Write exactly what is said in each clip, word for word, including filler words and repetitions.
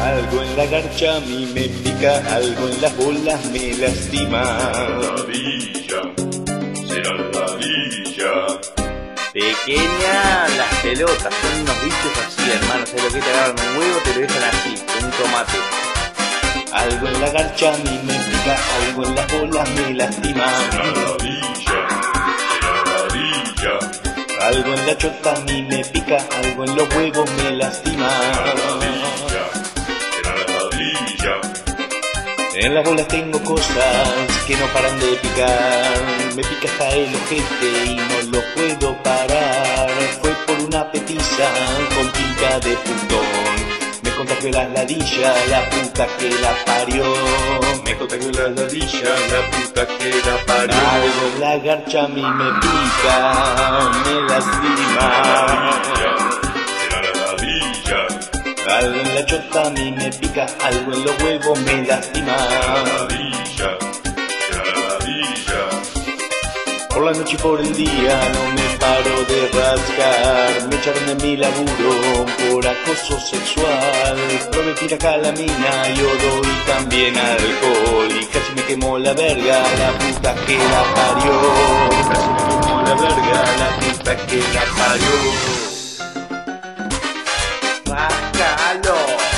Algo en la garcha a mí me pica, algo en las bolas me lastima. Ladilla, será ladilla. Pequeña, las pelotas son unos bichos así, hermano. ¿Sabes lo que te agarran un huevo? Te lo dejan así, con un tomate. Algo en la garcha a mí me pica, algo en las bolas me lastima. Será ladilla, será ladilla. Algo en la chota a mí me pica, algo en los huevos me lastima. Será ladilla, será ladilla. En las bolas tengo cosas que no paran de picar. Me pica hasta el ojete y no lo puedo parar. Fue por una petiza con pinta de putón. Me contagió la ladilla, la puta que la parió. Me contagió la ladilla, la puta que la parió. Algo en la garcha a mí me pica, me lastima. Será ladilla. Algo en la chota a mí me pica, algo en los huevos me lastima. Ladilla, será ladilla. Por la noche y por el día no me paro de rascar. Me echaron de mi laburo por acoso sexual. Probé piracalamina, yodo y también alcohol. Y casi me quemó la verga, la puta que la parió. Casi me quemó la verga, la puta que la parió. ¡Rascalo!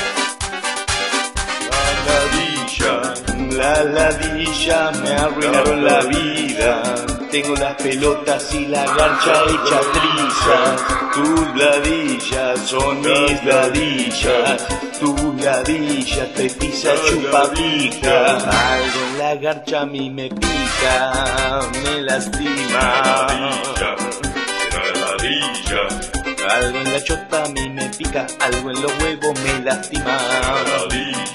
La ladilla me arruinaron la vida. Tengo las pelotas y la garcha hecha trizas. Tus ladillas son mis ladillas. Tus ladillas te pisa chupapija. Algo en la garcha a mí me pica, me lastima. Algo en la chota a mí me pica, algo en los huevos me lastima. Ladilla.